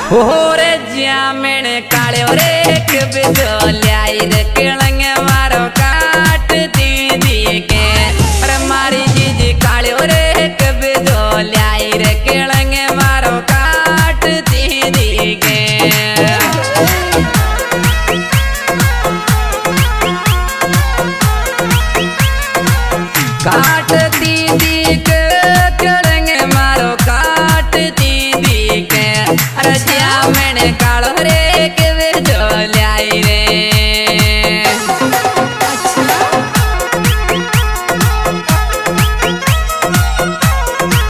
होरे जामण काले रे कब ल्याई रे केलंग मारो काट दीदी के अरे मारी जीजी काले रे कब ल्याई रे केलंग मारो काट दीदी के काट दीदी के केलंग मारो काट दीदी के अरे जामण कालो रे के वे जो ल्याई